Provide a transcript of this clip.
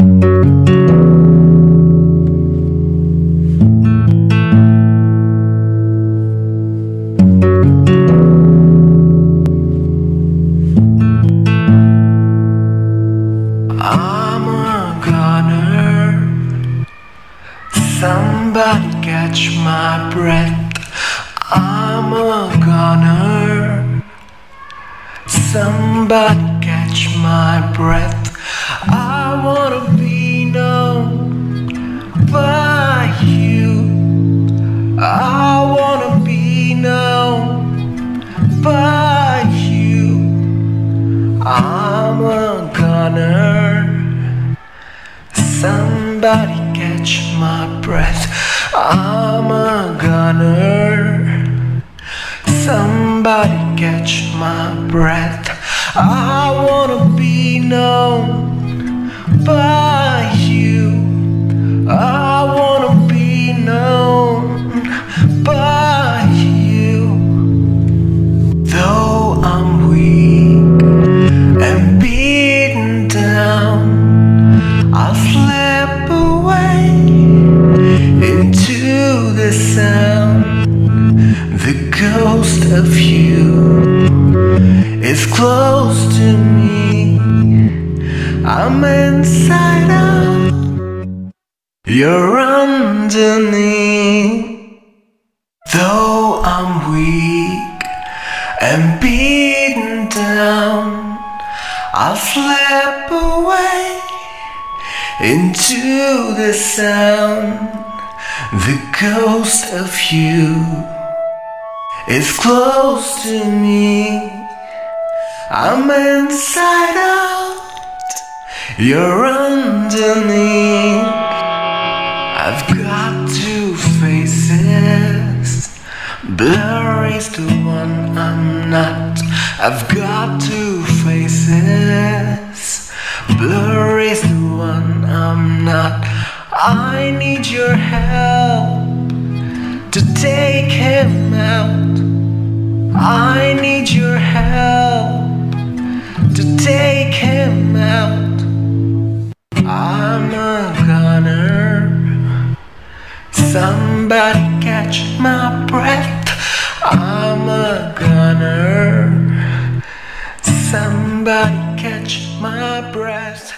I'm a goner. Somebody catch my breath. I'm a goner. Somebody catch my breath. I wanna be known by you. I wanna be known by you. I'm a goner. Somebody catch my breath. I'm a goner. Somebody catch my breath. I wanna be known by you. I wanna be known by you. Though I'm weak and beaten down, I'll slip away into the sound. The ghost of you is close to me. I'm inside out, you're underneath. Though I'm weak and beaten down, I'll slip away into the sound. The ghost of you is close to me. I'm inside out, you're underneath. I've got two faces, blur is the one I'm not. I've got two faces, blur is the one I'm not. I need your help to take him out. I need your help to take him out. I'm a goner. Somebody catch my breath. I'm a goner. Somebody catch my breath.